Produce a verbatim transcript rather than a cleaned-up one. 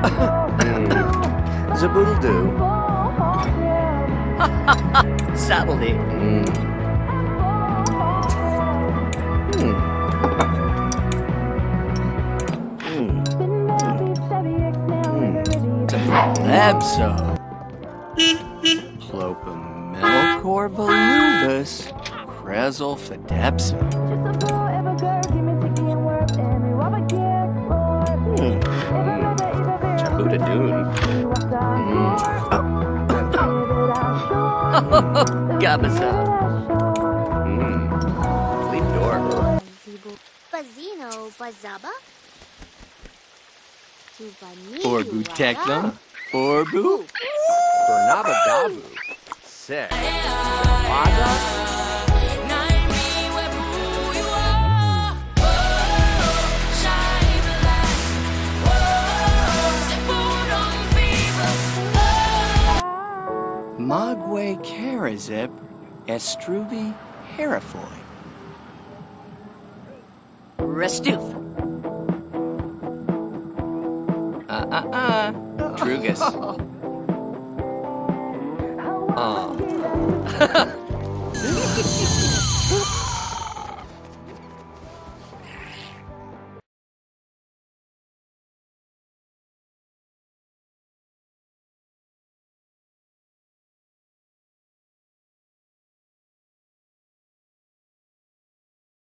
Zaboodle do. Saddle it. Mm. Mm. Abso. Plopamilcor volubus. Crezel fidepsa. Hmm. Jabuda Dune. Mm. Gabasa. Mm. Sleep door. Pazino Pazaba? Orbu Tekla. Orbu. Bernabagavu. Sick. Wada. Magwe Karazip. Estrubi Herifoy. Restoof. Uh-uh-uh. Drugus. Uh.